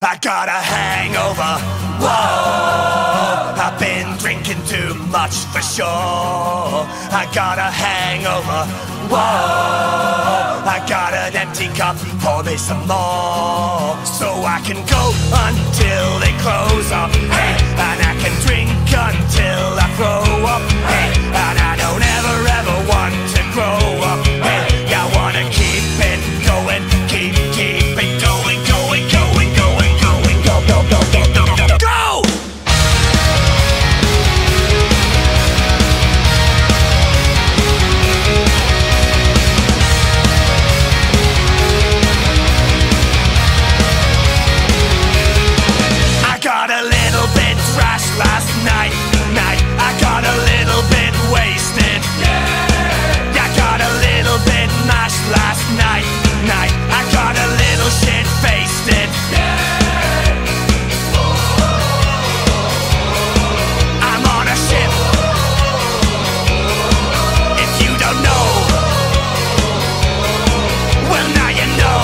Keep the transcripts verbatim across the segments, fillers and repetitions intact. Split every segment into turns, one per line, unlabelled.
I got a hangover, whoa. I've been drinking too much for sure. I got a hangover, whoa. I got an empty cup, pour me some more, so I can go until they close up, hey. And I can drink until I throw up, hey. And I don't ever ever want to grow up, hey. I wanna keep it going, keep, keep it going, going, going, going, going, go, go, go, go, go, go, go! I got a little bit trashed last night, night. I got a little bit wasted, yeah. I got a little bit mashed last night, night. I got a little shit-faced it, yeah. I'm on a ship. If you don't know, well now you know.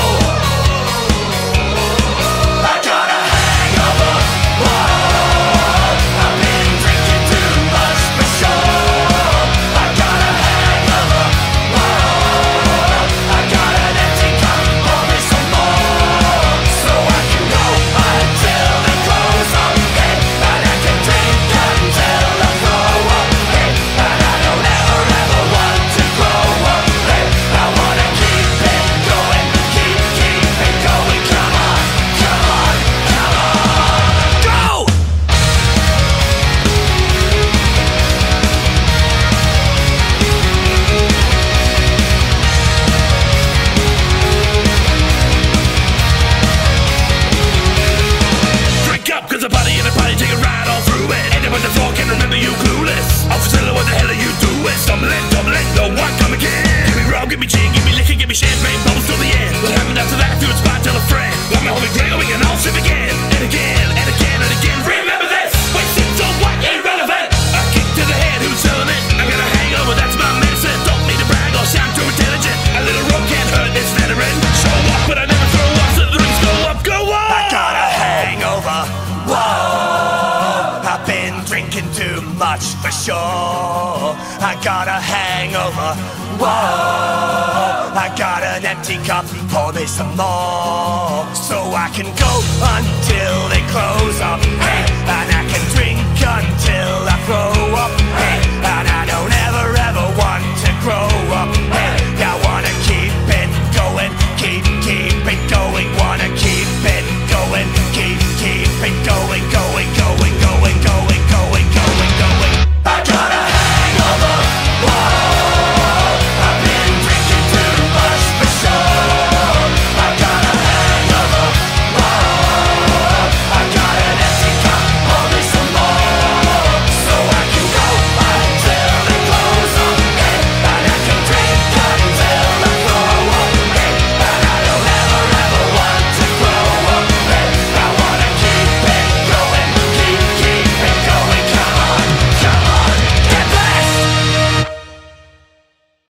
I got a hangover, whoa. I've been drinking too much for sure. I got a hangover, whoa. I got an empty cup, pour me some more, so I can go until it close up, hey. And I can drink until I throw up, hey. And I don't ever ever want to grow up, hey. I wanna keep it going, keep, keep it going. Come on, come on, come on, go!
Drink up, cause a party in a party, take a ride all through it. Anyone the floor can remember you clueless. Off Priscilla, what the hell are you doing? Stumbling, tumbling, no one come again. Give me rum, give me gin, give me liquor, give me champagne, bubbles till the end. What happened after that? Through a spot, tell a friend. Let me hold me drink, and we can all sip again. And again, and again, and again. Remember this, wasted so what, irrelevant. A kick to the head, who's selling it? I got a hangover, that's my medicine. Don't need to brag or sound too intelligent. A little rum can't hurt this veteran. Show up, but I never throw up, so the drinks go up, go up.
I got a hangover, whoa. I've been drinking too much for sure. I got a hangover, whoa. I got an empty cup, pour me some more, so I can go until they close up, hey. And I can drink until I throw up,